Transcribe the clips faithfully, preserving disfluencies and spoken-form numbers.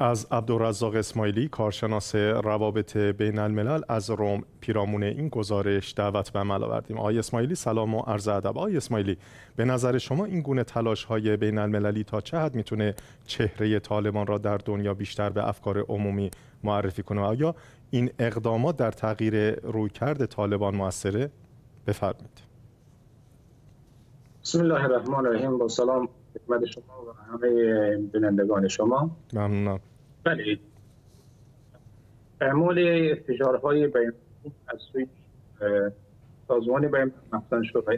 از عبدالرزاق اسماعیلی، کارشناس روابط بین الملل از روم، پیرامون این گزارش دعوت به عمل آوردیم. آقای اسماعیلی سلام و عرض ادب. آقای اسماعیلی، به نظر شما این گونه تلاش‌های بین المللی تا چه حد میتونه چهره طالبان را در دنیا بیشتر به افکار عمومی معرفی کنه؟ آیا این اقدامات در تغییر رویکرد طالبان موثره؟ بفرمایید. بسم الله الرحمن الرحیم. با سلام خدمت شما و همه بینندگان شما. ممنونم. بله، اعمال فشارهای بین از سوی سازمان بین الملل شورای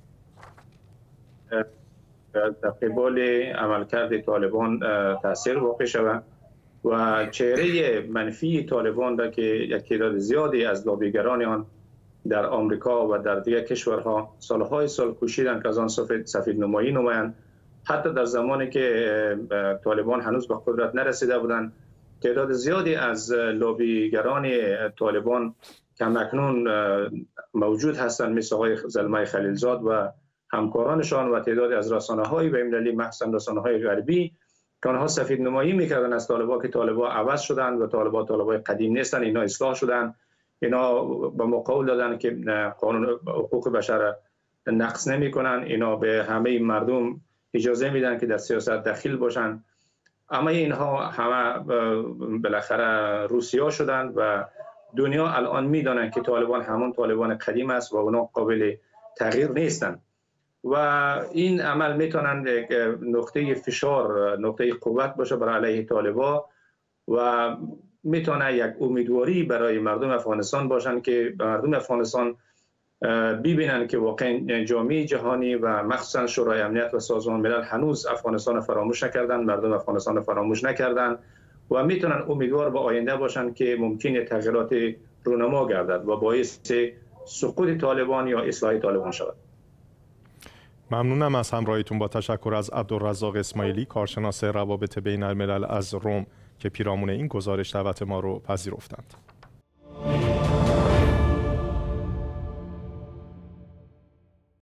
در قبال عملکرد طالبان تاثیر واقع شود و چهره منفی طالبان را که یک تعداد زیادی از لابیگران آن در آمریکا و در دیگر کشورها سالهای سال کوشیدند که از آن سفید نمایی نمایند. حتی در زمانی که طالبان هنوز به قدرت نرسیده بودند، تعداد زیادی از لابیگران طالبان که اکنون موجود هستند، مثل آقای زلمه خلیلزاد و همکارانشان و تعدادی از رسانه‌های بین‌المللی، مخصوصاً رسانه‌های غربی، که آنها سفید نمایی می‌کردند از طالبان که طالبان عوض شدند و طالبان طالبان قدیم نیستند، اینا اصلاح شدند، اینا به مقاول دادن که قانون حقوق بشر نقض نمی‌کنند، اینا به همه مردم اجازه میدن که در سیاست دخیل باشند. اما اینها همه بالاخره روسیا شدند و دنیا الان میدانند که طالبان همون طالبان قدیم است و اونا قابل تغییر نیستند و این عمل میتونند نقطه فشار، نقطه قوت باشه برای علیه طالبان و میتونه یک امیدواری برای مردم افغانستان باشند که مردم افغانستان ببینن که واقعا جامعه جهانی و مخصوصا شورای امنیت و سازمان ملل هنوز افغانستان فراموش نکردن، مردم افغانستان فراموش نکردن و میتونن امیدوار به آینده باشن که ممکنه تغییرات رونما گردد و باعث سقوط طالبان یا اصلاح طالبان شود. ممنونم از همراهیتون. با تشکر از عبدالرزاق اسماعیلی، کارشناس روابط بین الملل از روم که پیرامون این گزارش دعوت ما رو پذیرفتند.